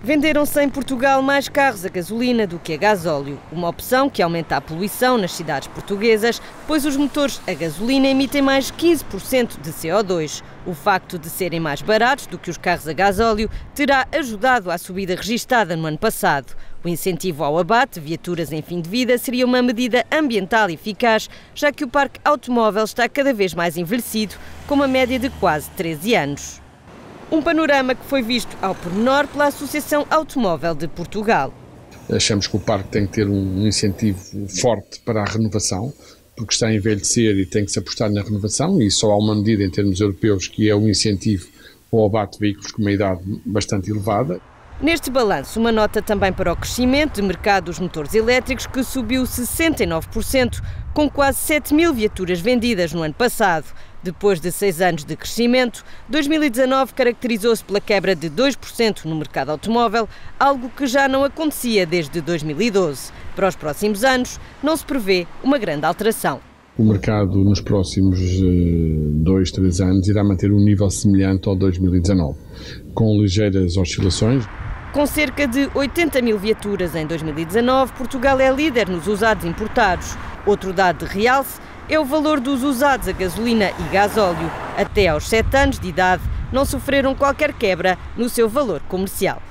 Venderam-se em Portugal mais carros a gasolina do que a gasóleo, uma opção que aumenta a poluição nas cidades portuguesas, pois os motores a gasolina emitem mais 15% de CO2. O facto de serem mais baratos do que os carros a gasóleo terá ajudado à subida registada no ano passado. O incentivo ao abate de viaturas em fim de vida seria uma medida ambiental eficaz, já que o parque automóvel está cada vez mais envelhecido, com uma média de quase 13 anos. Um panorama que foi visto ao pormenor pela Associação Automóvel de Portugal. Achamos que o parque tem que ter um incentivo forte para a renovação, porque está a envelhecer e tem que se apostar na renovação, e só há uma medida em termos europeus que é o incentivo ao abate de veículos com uma idade bastante elevada. Neste balanço, uma nota também para o crescimento de mercado dos motores elétricos, que subiu 69%, com quase 7 mil viaturas vendidas no ano passado. Depois de 6 anos de crescimento, 2019 caracterizou-se pela quebra de 2% no mercado automóvel, algo que já não acontecia desde 2012. Para os próximos anos, não se prevê uma grande alteração. O mercado nos próximos 2, 3 anos irá manter um nível semelhante ao 2019, com ligeiras oscilações. Com cerca de 80 mil viaturas em 2019, Portugal é líder nos usados importados. Outro dado de realce é o valor dos usados a gasolina e gasóleo. Até aos 7 anos de idade, não sofreram qualquer quebra no seu valor comercial.